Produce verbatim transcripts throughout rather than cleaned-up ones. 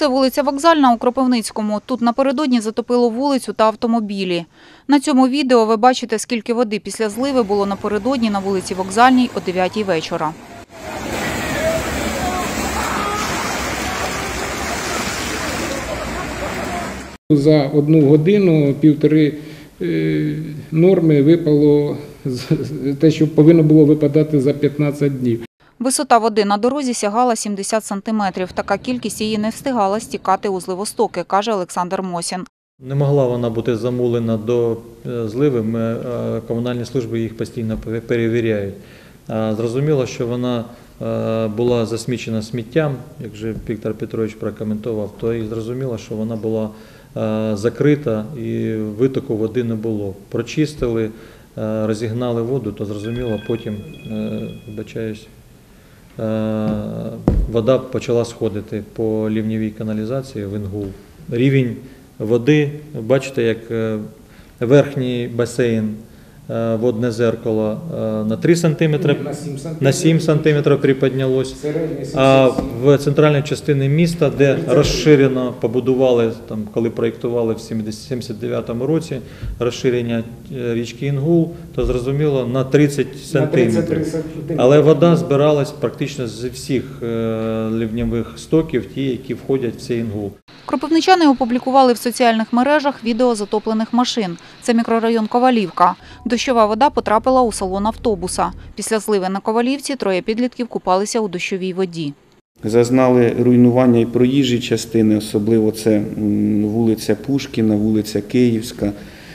Це вулиця Вокзальна у Кропивницькому. Тут напередодні затопило вулицю та автомобілі. На цьому відео ви бачите, скільки води після зливи було напередодні на вулиці Вокзальній о дев'ятій вечора. За одну годину півтори норми випало те, що повинно було випадати за п'ятнадцять днів. Висота води на дорозі сягала сімдесят сантиметрів. Така кількість її не встигала стікати у зливостоки, каже Олександр Мосін. Не могла вона бути замулена до зливи, ми, комунальні служби їх постійно перевіряють. Зрозуміло, що вона була засмічена сміттям, як же Віктор Петрович прокоментував, то і зрозуміло, що вона була закрита і витоку води не було. Прочистили, розігнали воду, то зрозуміло, потім, вибачаюсь, вода почала сходити по лівневій каналізації в Інгул. Рівень води, бачите, як верхній басейн, водне зеркало на три сантиметри, на сім сантиметрів приподнялось, а в центральній частині міста, де розширено побудували, там, коли проєктували в сімдесят дев'ятому році розширення річки Інгул, то зрозуміло на тридцять сантиметрів. Але вода збиралась практично з всіх ливневих стоків, ті, які входять в цей Інгул. Кропивничани опублікували в соціальних мережах відео затоплених машин. Це мікрорайон Ковалівка. Дощова вода потрапила у салон автобуса. Після зливи на Ковалівці троє підлітків купалися у дощовій воді. Зазнали руйнування і проїжджі частини, особливо це вулиця Пушкіна, вулиця Київська,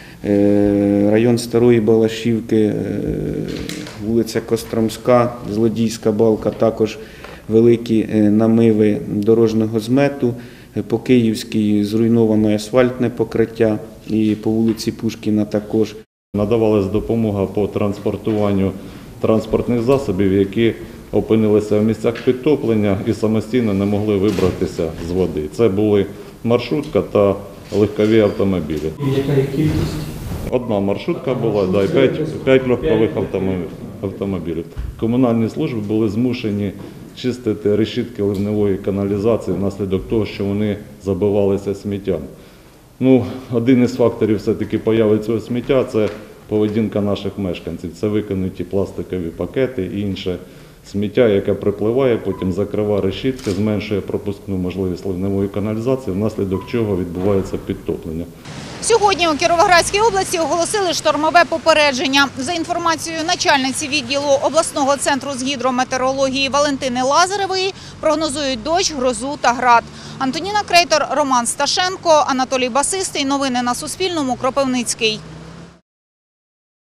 район Старої Балашівки, вулиця Костромська, Злодійська балка, також великі намиви дорожнього змету. По Київській зруйноване асфальтне покриття і по вулиці Пушкіна також. Надавалась допомога по транспортуванню транспортних засобів, які опинилися в місцях підтоплення і самостійно не могли вибратися з води. Це були маршрутка та легкові автомобілі. Яка кількість? Одна маршрутка була, да, і п'ять, п'ять легкових автомобілів. Комунальні служби були змушені чистити решітки ливневої каналізації внаслідок того, що вони забивалися сміттям. Ну, один із факторів все-таки появи цього сміття – це поведінка наших мешканців. Це викинуті пластикові пакети і інше сміття, яке припливає, потім закриває решітки, зменшує пропускну можливість ливневої каналізації, внаслідок чого відбувається підтоплення. Сьогодні у Кіровоградській області оголосили штормове попередження. За інформацією начальниці відділу обласного центру з гідрометеорології Валентини Лазаревої, прогнозують дощ, грозу та град. Антоніна Крейтор, Роман Сташенко, Анатолій Басистий. Новини на Суспільному. Кропивницький.